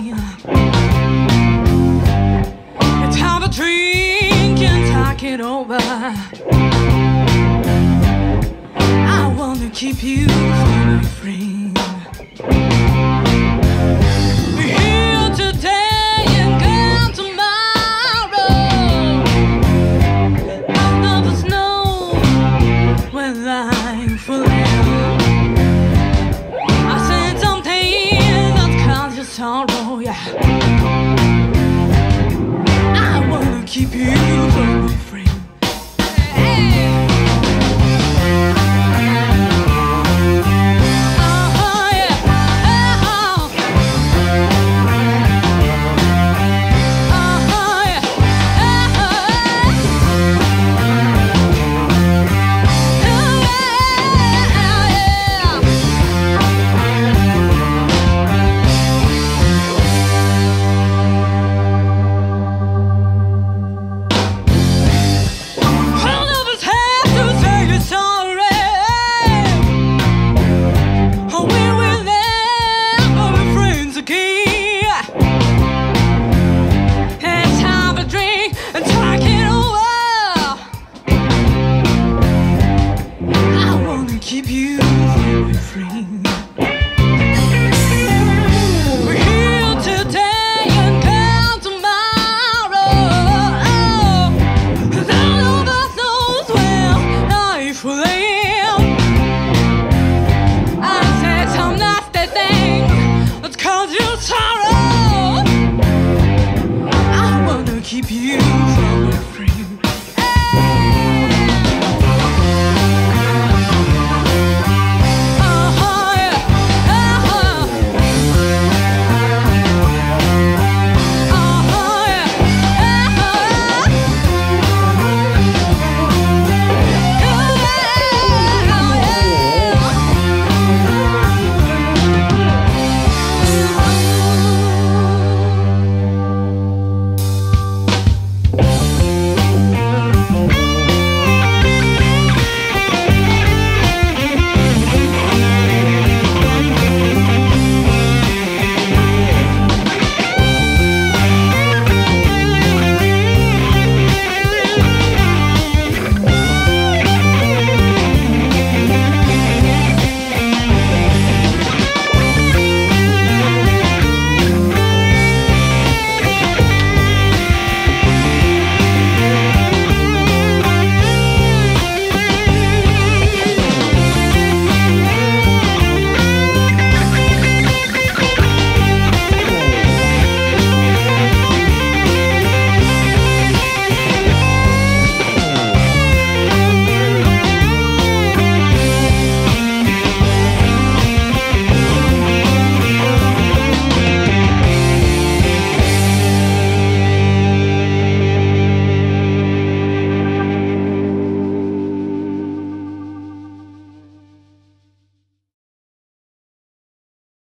champagne. It's time to drink and talk it over. I wanna keep you from your friend. We're here today and gone tomorrow. None of us know when life will end. I said something that caused you sorrow, yeah. I wanna keep you from your friend. Keep you from your friend. We're here today and gone tomorrow. None of us knows where life will end. I said some nasty thing that caused you sorrow. I wanna keep you from